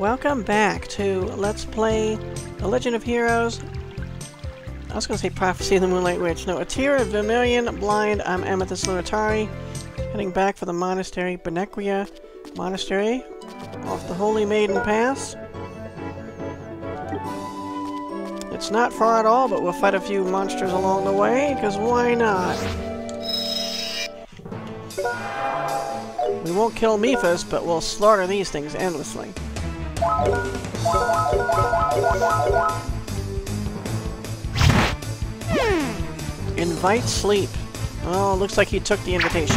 Welcome back to Let's Play The Legend of Heroes. I was going to say Prophecy of the Moonlight Witch. No, A Tear of Vermillion, Blind. I'm Amethyst Lunitari. Heading back for the Monastery. Benequia Monastery. Off the Holy Maiden Pass. It's not far at all, but we'll fight a few monsters along the way, because why not? We won't kill Mephis, but we'll slaughter these things endlessly. Invite sleep. Oh, looks like he took the invitation.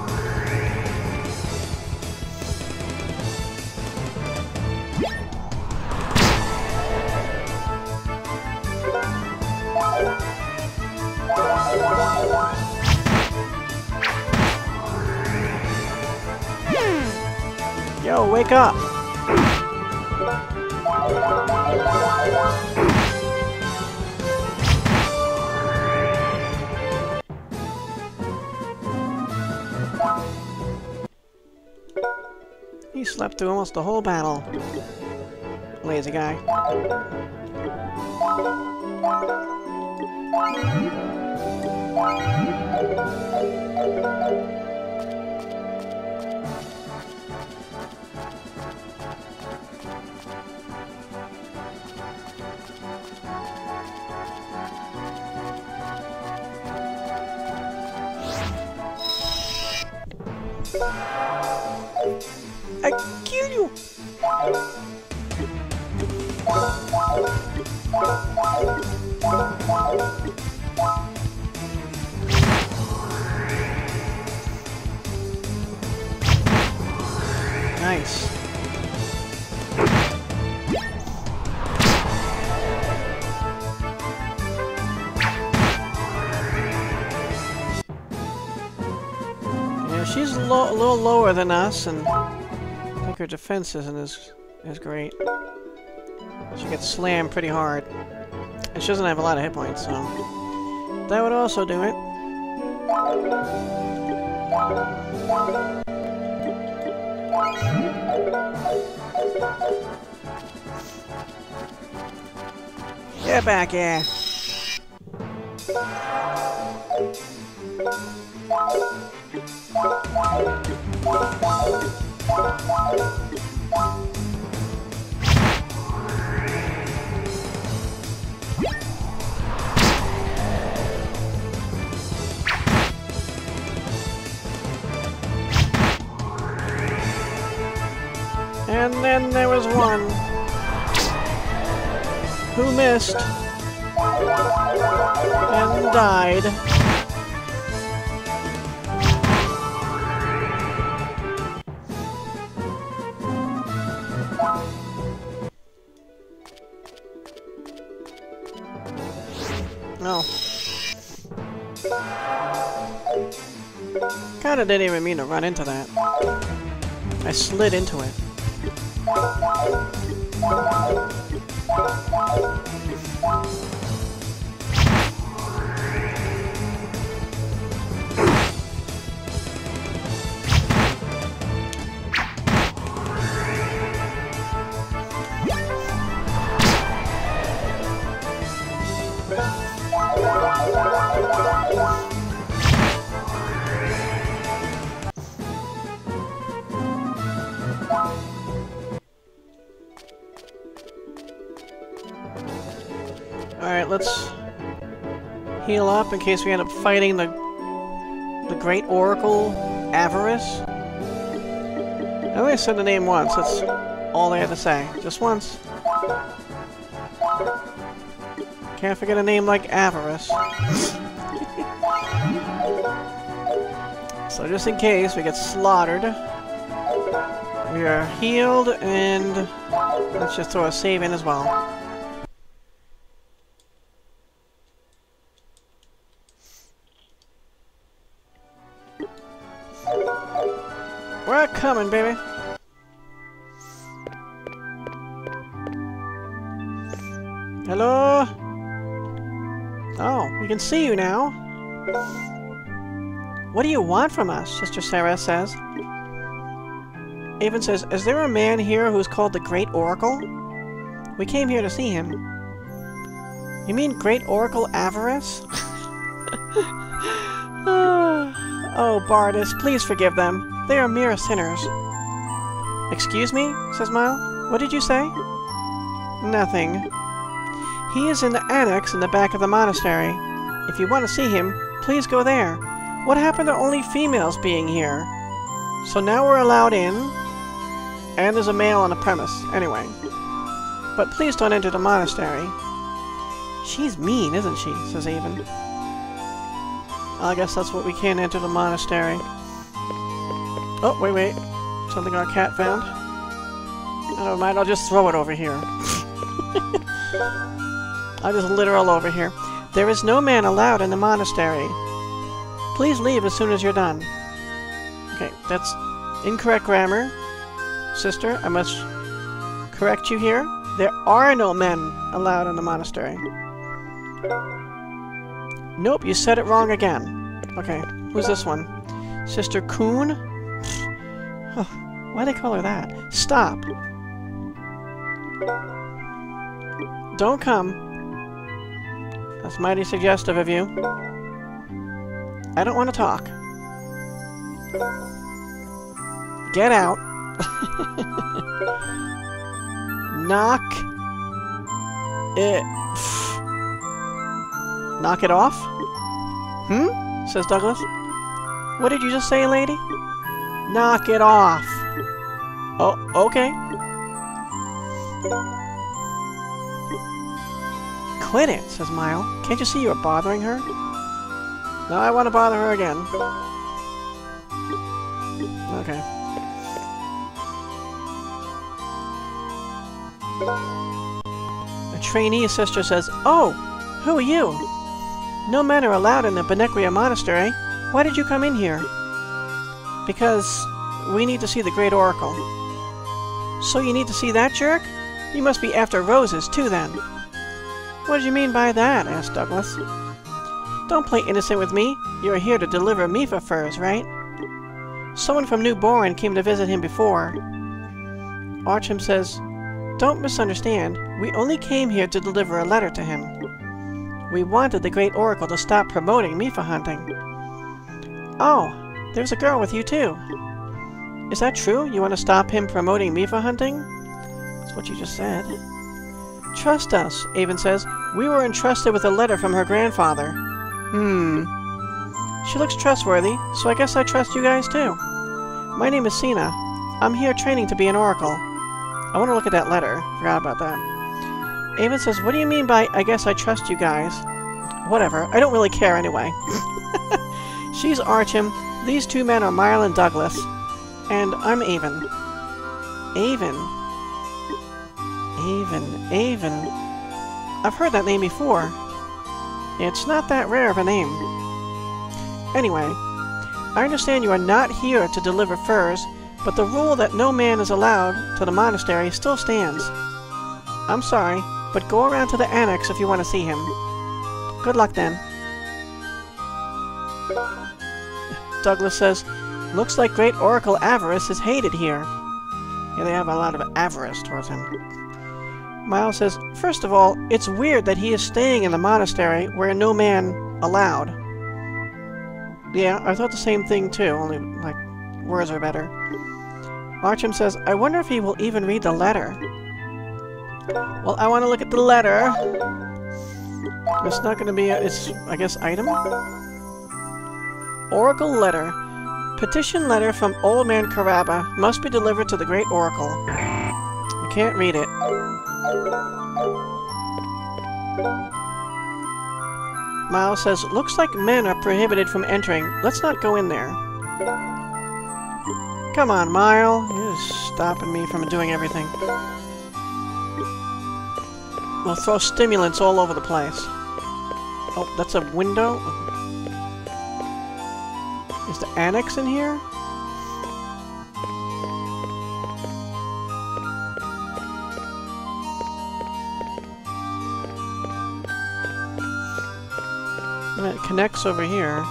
Yo, wake up! He slept through almost the whole battle. Lazy guy. I kill you! Nice. Yeah, she's a little lower than us, and I think her defense isn't as great. She gets slammed pretty hard. And she doesn't have a lot of hit points, so that would also do it. Get back here! And then there was one who missed and died. No. Kinda didn't even mean to run into that. I slid into it. Alright, let's heal up in case we end up fighting the Great Oracle Avarice. I only said the name once, that's all they had to say. Just once. Can't forget a name like Avarice. So just in case we get slaughtered, we are healed, and let's just throw a save in as well. We're coming, baby! Hello? Oh, we can see you now. What do you want from us? Sister Sarah says. Avin says, is there a man here who's called the Great Oracle? We came here to see him. You mean Great Oracle Avarice? Oh, Bardus, please forgive them. They are mere sinners. Excuse me? Says Mile. What did you say? Nothing. He is in the annex in the back of the monastery. If you want to see him, please go there. What happened to only females being here? So now we're allowed in, and there's a male on the premise, anyway. But please don't enter the monastery. She's mean, isn't she? Says Avin. I guess that's what we can't enter the monastery. Oh, wait. Something our cat found. Never mind, I'll just throw it over here. I'll just literal over here. There is no man allowed in the monastery. Please leave as soon as you're done. Okay, that's incorrect grammar. Sister, I must correct you here. There are no men allowed in the monastery. Nope, you said it wrong again. Okay, who's this one? Sister Coon? Why do they call her that? Stop. Don't come. That's mighty suggestive of you. I don't want to talk. Get out. Knock it. Knock it off? Says Douglas. What did you just say, lady? Knock it off. Oh, okay. Quit it, says Mile. Can't you see you're bothering her? No, I want to bother her again. Okay. A trainee sister says, oh, who are you? No men are allowed in the Benequia Monastery. Why did you come in here? Because we need to see the Great Oracle. So you need to see that jerk? You must be after roses, too, then. What do you mean by that? Asked Douglas. Don't play innocent with me. You're here to deliver Mifa furs, right? Someone from New Bourne came to visit him before. Archim says, don't misunderstand. We only came here to deliver a letter to him. We wanted the Great Oracle to stop promoting Mifa hunting. Oh, there's a girl with you too. Is that true? You want to stop him promoting Mifa hunting? That's what you just said. Trust us, Avin says. We were entrusted with a letter from her grandfather. She looks trustworthy, so I guess I trust you guys too. My name is Sina. I'm here training to be an oracle. I want to look at that letter. Forgot about that. Avin says, what do you mean by, I guess I trust you guys? Whatever. I don't really care anyway. She's Archim. These two men are Mile and Douglas. And I'm Avin. Avin. I've heard that name before. It's not that rare of a name. Anyway, I understand you are not here to deliver furs, but the rule that no man is allowed to the monastery still stands. I'm sorry, but go around to the annex if you want to see him. Good luck then. Douglas says, looks like Great Oracle Avarice is hated here. Yeah, they have a lot of avarice towards him. Miles says, first of all, it's weird that he is staying in the monastery where no man allowed. Yeah, I thought the same thing too, only, like, words are better. Archim says, I wonder if he will even read the letter. Well, I want to look at the letter. It's not going to be it's, I guess, item? Oracle letter. Petition letter from Old Man Caraba must be delivered to the Great Oracle. I can't read it. Miles says, looks like men are prohibited from entering. Let's not go in there. Come on, Mile. You're stopping me from doing everything. We'll throw stimulants all over the place. Oh, that's a window? Is the annex in here? It connects over here.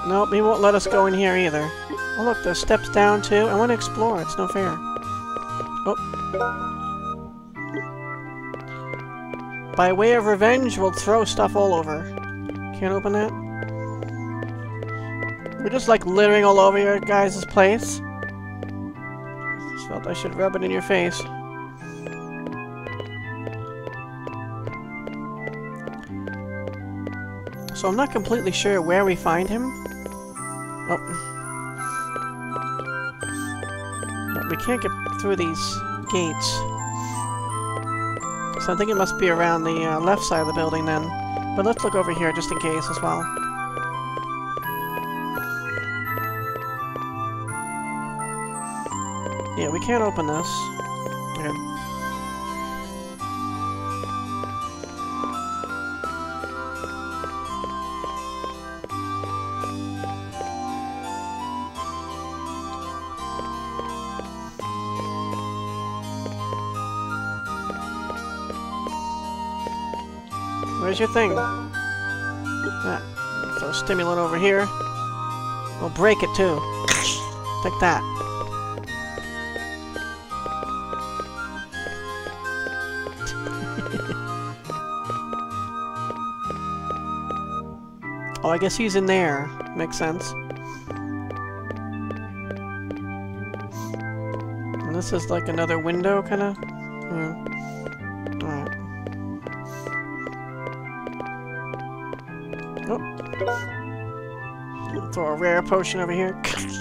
Nope, he won't let us go in here either. Oh look, there's steps down too. I want to explore, it's no fair. Oh. By way of revenge, we'll throw stuff all over. Can't open that? We're just like littering all over your guys' place. Just felt I should rub it in your face. So I'm not completely sure where we find him. Oh. But we can't get through these gates. So I think it must be around the left side of the building then. But let's look over here just in case as well. Yeah, we can't open this. Okay. Where's your thing? Ah, throw a stimulant over here. We'll break it too. Take that. Oh, I guess he's in there. Makes sense. And this is like another window, kind of? Yeah. Alright. Oh. Throw a rare potion over here.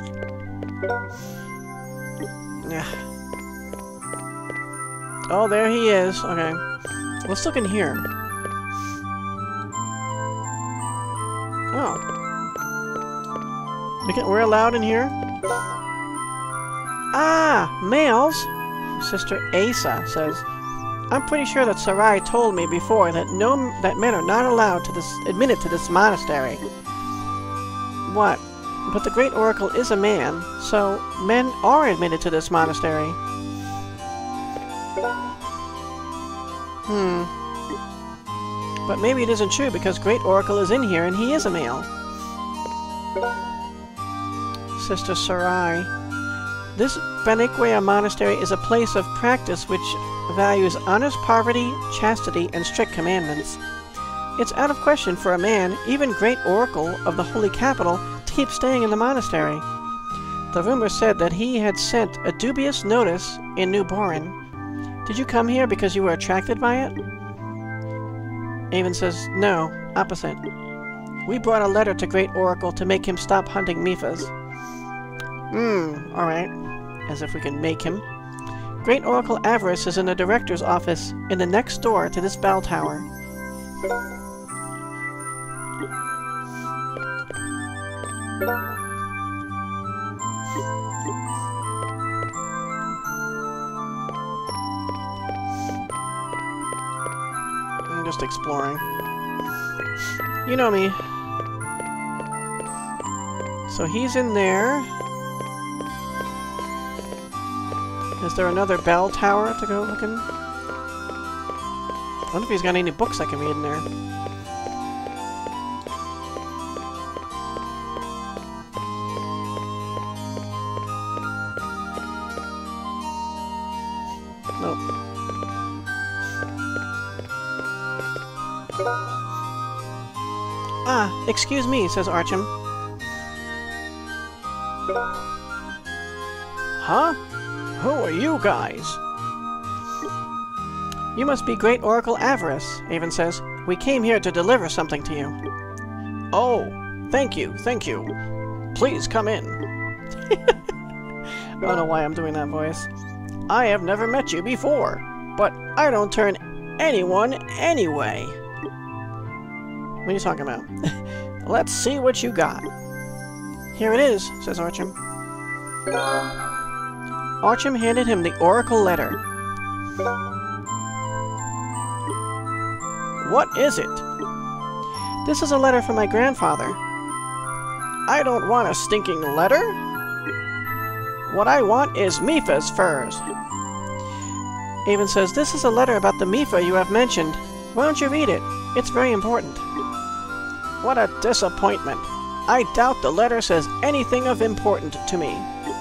Yeah. Oh, there he is. Okay. Let's look in here. Oh. We're allowed in here? Ah! Males? Sister Asa says, I'm pretty sure that Sarai told me before that men are not allowed to admitted to this monastery. What? But the Great Oracle is a man, so men are admitted to this monastery. But maybe it isn't true because Great Oracle is in here and he is a male. Sister Sarai. This Benequia monastery is a place of practice which values honest poverty, chastity, and strict commandments. It's out of question for a man, even Great Oracle of the Holy Capital, to keep staying in the monastery. The rumor said that he had sent a dubious notice in New Borin. Did you come here because you were attracted by it? Avin says, no, opposite. We brought a letter to Great Oracle to make him stop hunting Mifas. Alright. As if we can make him. Great Oracle Avarice is in the director's office in the next door to this bell tower. I'm just exploring. You know me. So he's in there. Is there another bell tower to go looking? I wonder if he's got any books I can read in there. Nope. Ah, excuse me, says Archim. Huh? Who are you guys? You must be Great Oracle Avarice, Avin says. We came here to deliver something to you. Oh, thank you, thank you. Please come in. I don't know why I'm doing that voice. I have never met you before, but I don't turn anyone anyway. What are you talking about? Let's see what you got. Here it is, says Archim. Archim handed him the Oracle letter. What is it? This is a letter from my grandfather. I don't want a stinking letter. What I want is Mipha's furs. Avin says, this is a letter about the Mipha you have mentioned. Why don't you read it? It's very important. What a disappointment. I doubt the letter says anything of importance to me.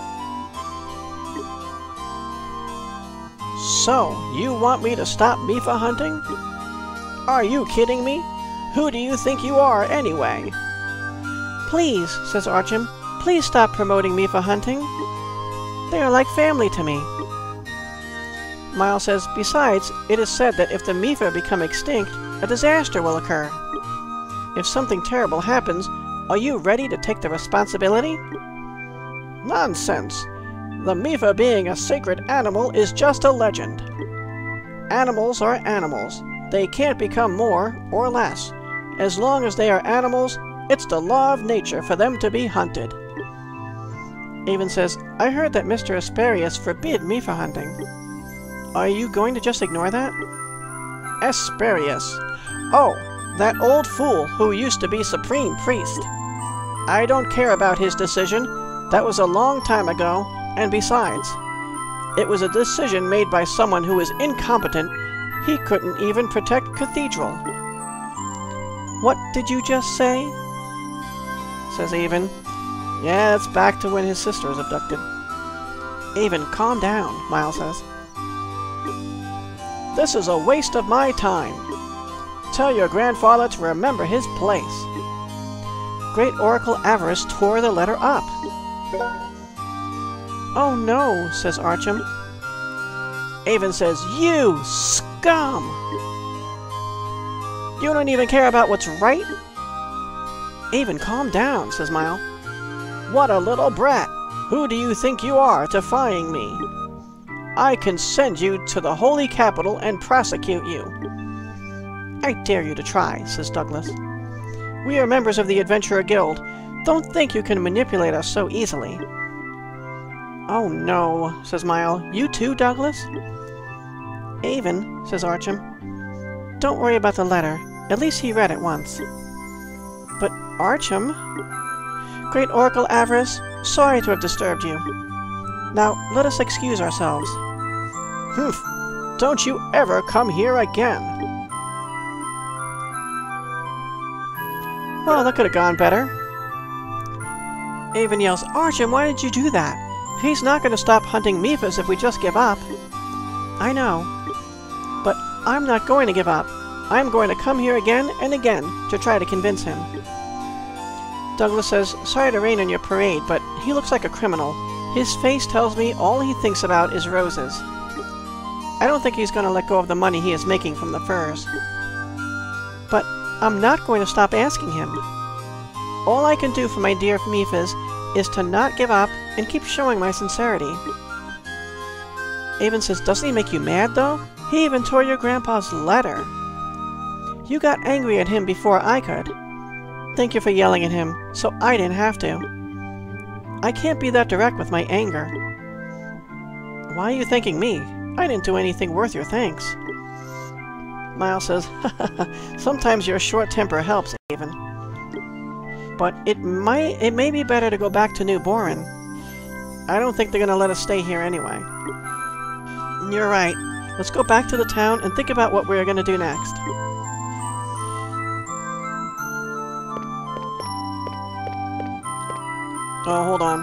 So, you want me to stop Mipha hunting? Are you kidding me? Who do you think you are, anyway? Please, says Archim, please stop promoting Mipha hunting. They are like family to me. Miles says, besides, it is said that if the Mipha become extinct, a disaster will occur. If something terrible happens, are you ready to take the responsibility? Nonsense! The Mipha being a sacred animal is just a legend. Animals are animals. They can't become more or less. As long as they are animals, it's the law of nature for them to be hunted. Avin says, I heard that Mr. Asperius forbid Mipha hunting. Are you going to just ignore that? Asperius. Oh, that old fool who used to be Supreme Priest. I don't care about his decision. That was a long time ago, and besides, it was a decision made by someone who was incompetent. He couldn't even protect Cathedral. What did you just say? Says Avin. Yeah, it's back to when his sister was abducted. Avin, calm down, Miles says. This is a waste of my time. Tell your grandfather to remember his place. Great Oracle Avarice tore the letter up. Oh no, says Archim. Avin says, you scum! You don't even care about what's right? Avin, calm down, says Mile. What a little brat! Who do you think you are, defying me? I can send you to the Holy Capital and prosecute you. I dare you to try, says Douglas. We are members of the Adventurer Guild. Don't think you can manipulate us so easily. Oh no, says Mile. You too, Douglas? Avin, says Archim. Don't worry about the letter. At least he read it once. But Archim? Great Oracle Avarice, sorry to have disturbed you. Now, let us excuse ourselves. Humph! Don't you ever come here again! Well, that could have gone better. Avin yells, Archim, why did you do that? He's not going to stop hunting Miphas if we just give up. I know. But I'm not going to give up. I'm going to come here again and again to try to convince him. Douglas says, sorry to rain on your parade, but he looks like a criminal. His face tells me all he thinks about is roses. I don't think he's going to let go of the money he is making from the furs. But I'm not going to stop asking him. All I can do for my dear Miphas is to not give up and keep showing my sincerity. Avin says, doesn't he make you mad, though? He even tore your grandpa's letter. You got angry at him before I could. Thank you for yelling at him, so I didn't have to. I can't be that direct with my anger. Why are you thanking me? I didn't do anything worth your thanks. Miles says, sometimes your short temper helps, Avin. But it may be better to go back to New Boren. I don't think they're going to let us stay here anyway. You're right. Let's go back to the town and think about what we're going to do next. Oh, hold on.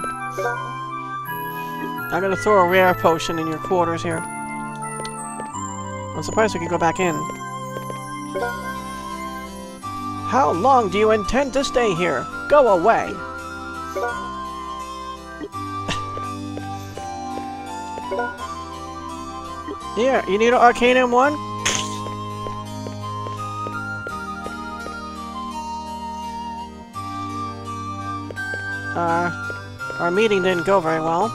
I'm going to throw a rare potion in your quarters here. I'm surprised we can go back in. How long do you intend to stay here? Go away! Here, you need an Arcanum 1? Our meeting didn't go very well.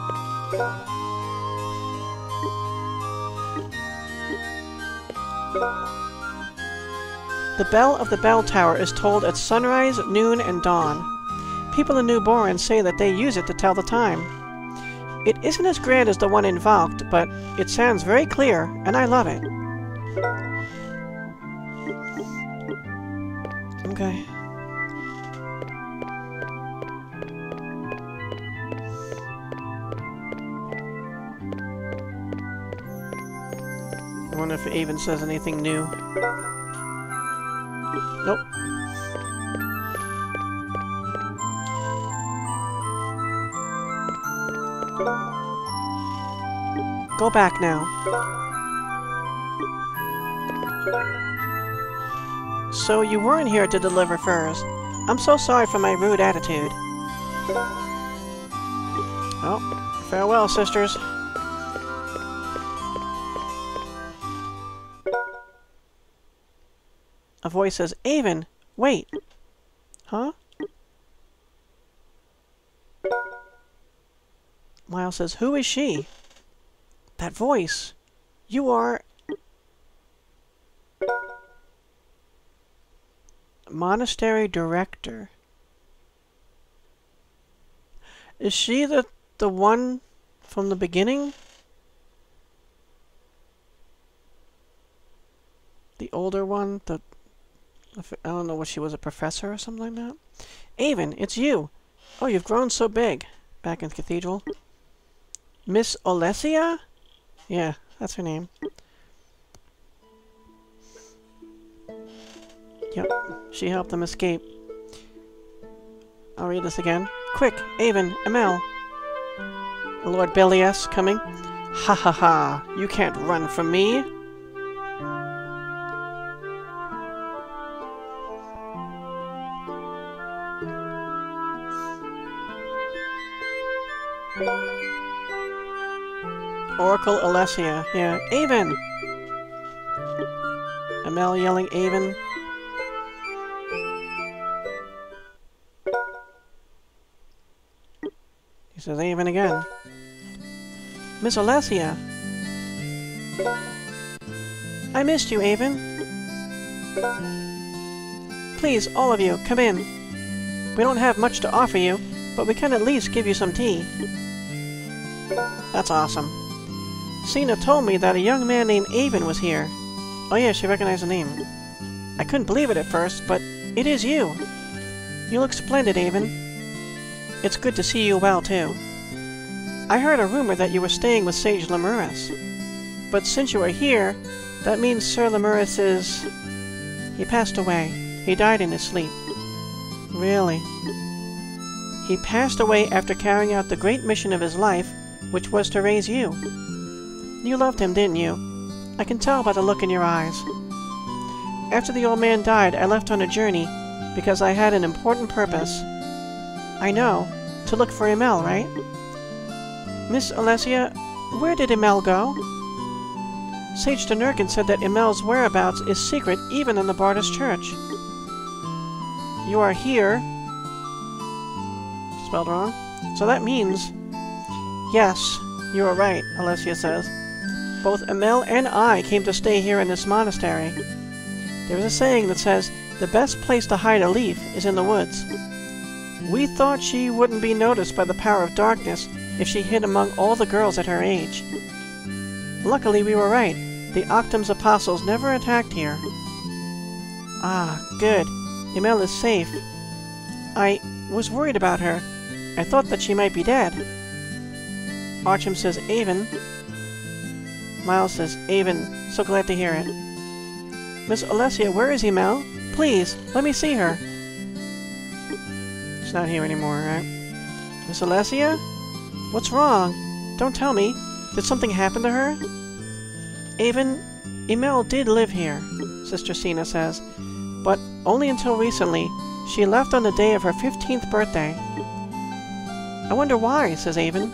The bell of the bell tower is tolled at sunrise, noon, and dawn. People in New Boren say that they use it to tell the time. It isn't as grand as the one in Valkt, but it sounds very clear, and I love it. Okay. I wonder if Avin says anything new. Nope. Go back now. So you weren't here to deliver furs. I'm so sorry for my rude attitude. Oh, farewell, sisters. A voice says, Avin, wait. Huh? Miles says, who is she? That voice. You are... Monastery director. Is she the one from the beginning? The older one? I don't know what she was, a professor or something like that? Avin, it's you! Oh, you've grown so big. Back in the cathedral. Miss Olesia? Yeah, that's her name. Yep, she helped them escape. I'll read this again. Quick, Avin, Amel. Lord Belias coming. Ha ha ha, you can't run from me. Oracle Alesia. Yeah, Avin! Amel yelling Avin. He says Avin again. Miss Alesia! I missed you, Avin. Please, all of you, come in. We don't have much to offer you, but we can at least give you some tea. That's awesome. Sina told me that a young man named Avin was here. Oh yeah, she recognized the name. I couldn't believe it at first, but it is you. You look splendid, Avin. It's good to see you well, too. I heard a rumor that you were staying with Sage Lemurus. But since you are here, that means Sir Lemurus is... He passed away. He died in his sleep. Really? He passed away after carrying out the great mission of his life, which was to raise you. You loved him, didn't you? I can tell by the look in your eyes. After the old man died, I left on a journey because I had an important purpose. I know. To look for Emel, right? Miss Alesia, where did Emel go? Sage Denurkin said that Emel's whereabouts is secret even in the Bardus Church. You are here. Spelled wrong. So that means... Yes, you are right, Alesia says. Both Emel and I came to stay here in this monastery. There is a saying that says, the best place to hide a leaf is in the woods. We thought she wouldn't be noticed by the power of darkness if she hid among all the girls at her age. Luckily, we were right. The Octum's apostles never attacked here. Ah, good. Emel is safe. I was worried about her. I thought that she might be dead. Archim says, Avin. Miles says, Avin, so glad to hear it. Miss Alesia, where is Emel? Please, let me see her. She's not here anymore, right? Miss Alesia? What's wrong? Don't tell me. Did something happen to her? Avin, Emel did live here, Sister Sina says, but only until recently. She left on the day of her 15th birthday. I wonder why, says Avin.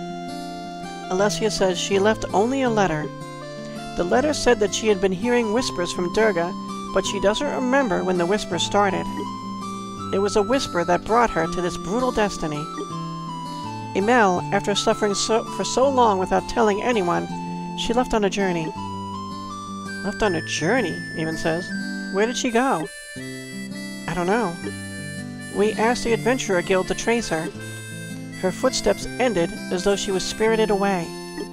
Alesia says she left only a letter. The letter said that she had been hearing whispers from Durga, but she doesn't remember when the whispers started. It was a whisper that brought her to this brutal destiny. Emel, after suffering for so long without telling anyone, she left on a journey. Left on a journey, Avin says. Where did she go? I don't know. We asked the Adventurer Guild to trace her. Her footsteps ended as though she was spirited away.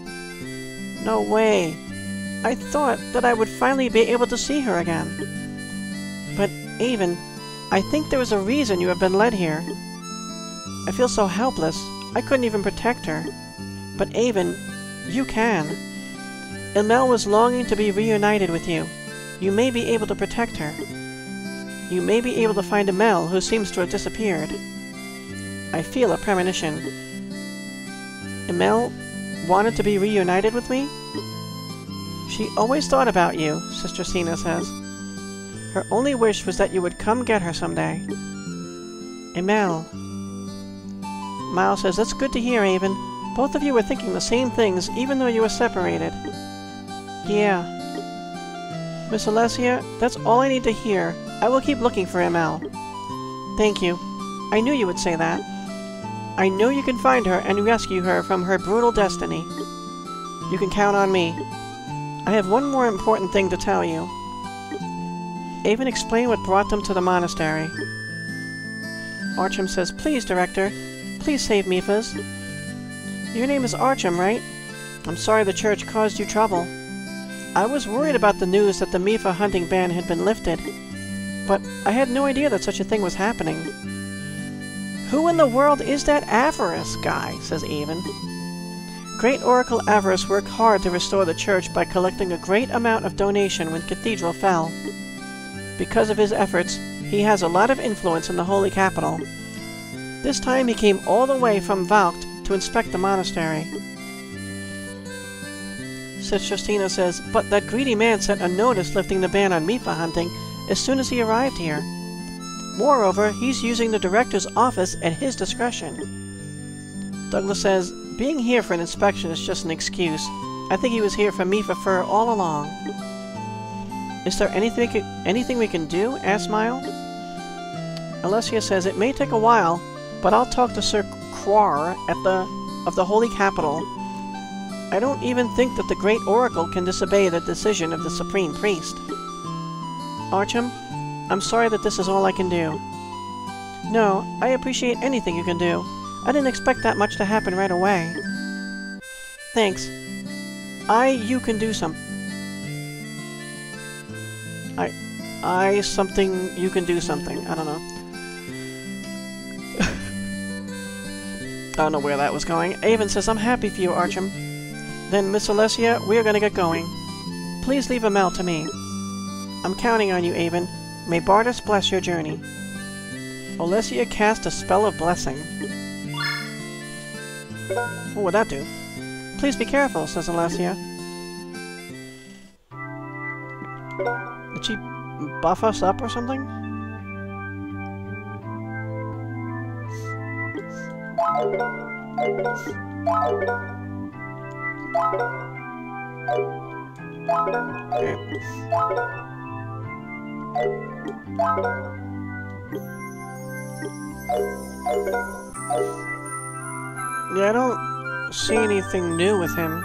No way. I thought that I would finally be able to see her again. But, Avin, I think there is a reason you have been led here. I feel so helpless. I couldn't even protect her. But, Avin, you can. Emel was longing to be reunited with you. You may be able to protect her. You may be able to find Emel, who seems to have disappeared. I feel a premonition. Emel wanted to be reunited with me? She always thought about you, Sister Sina says. Her only wish was that you would come get her someday. Emel. Miles says, that's good to hear, Avin. Both of you were thinking the same things, even though you were separated. Yeah. Miss Alessia, that's all I need to hear. I will keep looking for Emel. Thank you. I knew you would say that. I know you can find her and rescue her from her brutal destiny. You can count on me. I have one more important thing to tell you. Avin explained what brought them to the monastery. Archam says, please, Director. Please save Mipha's. Your name is Archam, right? I'm sorry the church caused you trouble. I was worried about the news that the Mipha hunting ban had been lifted, but I had no idea that such a thing was happening. Who in the world is that Avarice guy? Says Avin. Great Oracle Avarice worked hard to restore the church by collecting a great amount of donation when Cathedral fell. Because of his efforts, he has a lot of influence in the Holy Capital. This time he came all the way from Valkt to inspect the monastery. Sister Sina says, but that greedy man sent a notice lifting the ban on Mipha hunting as soon as he arrived here. Moreover, he's using the director's office at his discretion. Douglas says, being here for an inspection is just an excuse. I think he was here for Mipha fur all along. Is there anything we can do? Asked Mile. Alessia says, it may take a while, but I'll talk to Sir Quar of the Holy Capital. I don't even think that the Great Oracle can disobey the decision of the Supreme Priest. Archam, I'm sorry that this is all I can do. No, I appreciate anything you can do. I didn't expect that much to happen right away. Thanks. You can do something. You can do something. I don't know. I don't know where that was going. Avin says, I'm happy for you, Archam. Then, Miss Alessia, we are going to get going. Please leave Emel to me. I'm counting on you, Avin. May Bardus bless your journey. Alessia cast a spell of blessing. What would that do? Please be careful, says Alessia. Did she buff us up or something? Okay. Yeah, I don't see anything new with him.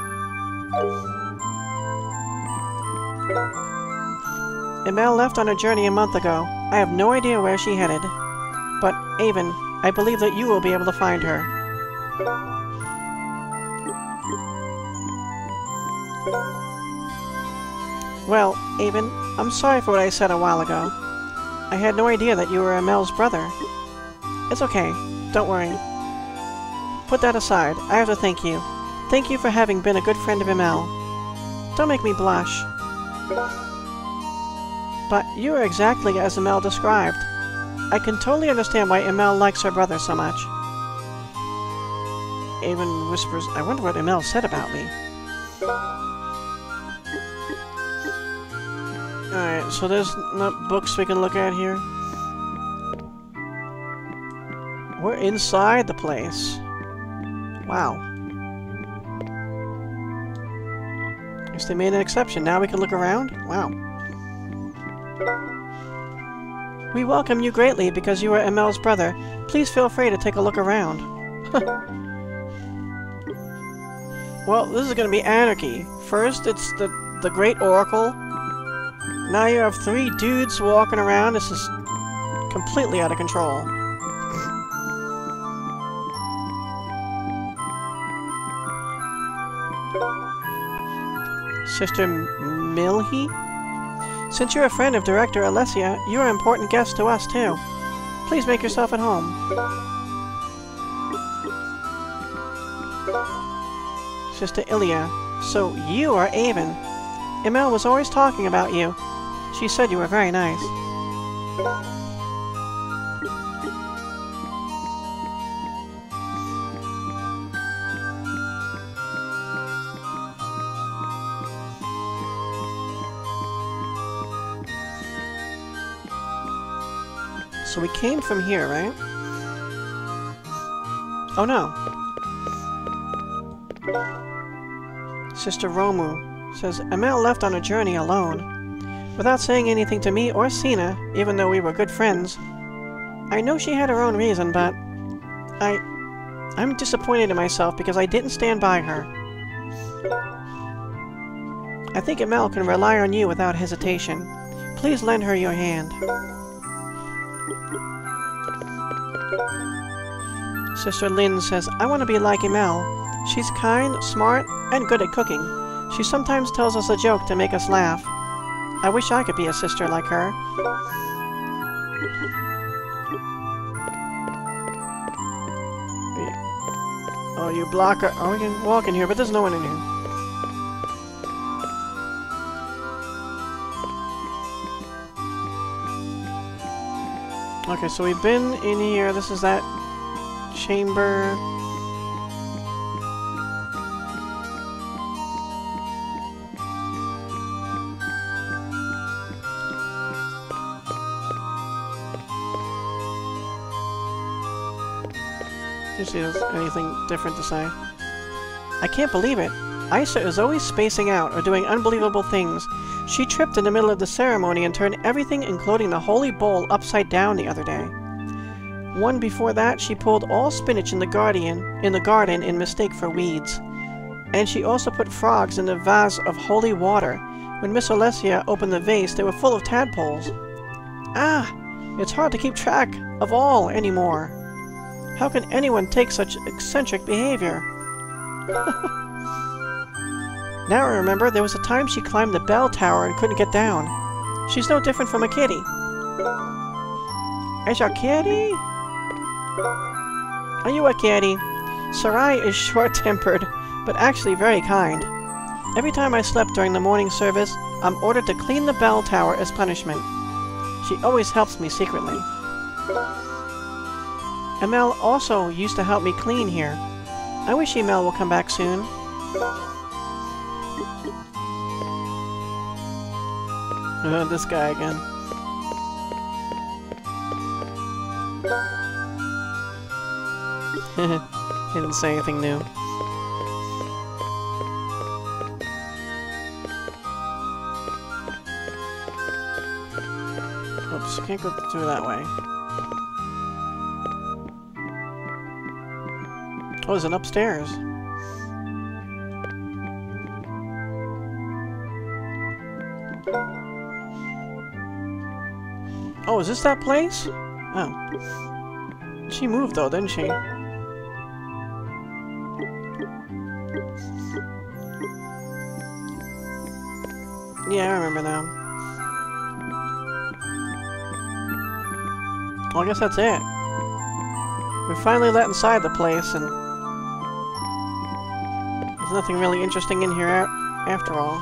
Emel left on a journey a month ago. I have no idea where she headed. But, Avin, I believe that you will be able to find her. Well, Avin, I'm sorry for what I said a while ago. I had no idea that you were Emel's brother. It's okay. Don't worry. Put that aside. I have to thank you. Thank you for having been a good friend of Emel. Don't make me blush. But you are exactly as Emel described. I can totally understand why Emel likes her brother so much. Avin whispers, I wonder what Emel said about me. Alright, so there's no books we can look at here. We're inside the place. Wow. Guess they made an exception. Now we can look around? Wow. We welcome you greatly because you are Emel's brother. Please feel free to take a look around. Well, this is going to be anarchy. First, it's the Great Oracle. Now you have 3 dudes walking around. This is completely out of control. Sister Milhi? Since you're a friend of Director Alessia, you're an important guest to us, too. Please make yourself at home. Sister Ilya. So, you are Avin. Emel was always talking about you. She said you were very nice. so we came from here, right? Oh no. Sister Romu says, Amel left on a journey alone, without saying anything to me or Sina, even though we were good friends. I know she had her own reason, but I'm disappointed in myself because I didn't stand by her. I think Amel can rely on you without hesitation. Please lend her your hand. Sister Lynn says, I want to be like Amel. She's kind, smart, and good at cooking. She sometimes tells us a joke to make us laugh. I wish I could be a sister like her. Oh, you blocker. Oh, we can walk in here, but there's no one in here. Okay, so we've been in here. This is that chamber. See if there's anything different to say. I can't believe it. Isa is always spacing out or doing unbelievable things. She tripped in the middle of the ceremony and turned everything, including the holy bowl, upside down the other day. One before that, she pulled all spinach in the garden in mistake for weeds. And she also put frogs in the vase of holy water. When Miss Alessia opened the vase, they were full of tadpoles. Ah! It's hard to keep track of all anymore. How can anyone take such eccentric behavior? Now I remember, there was a time she climbed the bell tower and couldn't get down. She's no different from a kitty. Is your kitty? Are you a kitty? Sarai is short-tempered, but actually very kind. Every time I slept during the morning service, I'm ordered to clean the bell tower as punishment. She always helps me secretly. Amel also used to help me clean here. I wish Amel will come back soon. This guy again. He didn't say anything new. Oops, can't go through that way. Oh, there's an upstairs. Oh, is this that place? Oh. She moved though, didn't she? Yeah, I remember now. Well, I guess that's it. We finally let inside the place, and there's nothing really interesting in here after all.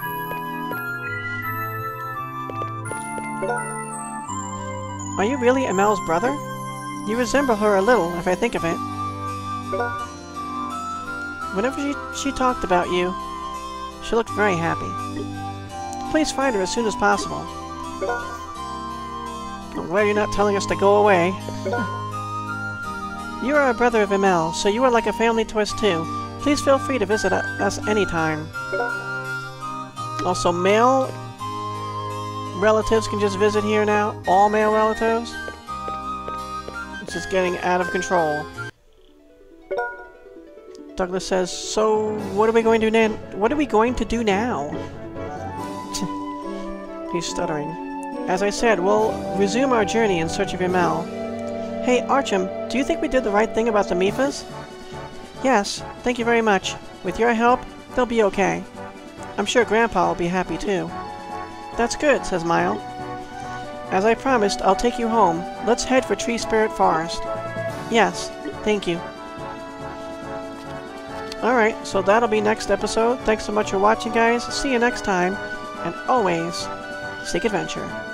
Are you really Amel's brother? You resemble her a little, if I think of it. Whenever she talked about you, she looked very happy. Please find her as soon as possible. I'm glad you're not telling us to go away. You are a brother of Amel, so you are like a family to us too. Please feel free to visit us anytime. Also, male relatives can just visit here now? All male relatives? This is getting out of control. Douglas says, so what are we going to do now? What are we going to do now? He's stuttering. As I said, we'll resume our journey in search of Amel. Hey, Archim, do you think we did the right thing about the Mifas? Yes, thank you very much. With your help, they'll be okay. I'm sure Grandpa will be happy too. That's good, says Mile. As I promised, I'll take you home. Let's head for Tree Spirit Forest. Yes, thank you. Alright, so that'll be next episode. Thanks so much for watching, guys. See you next time. And always, seek adventure.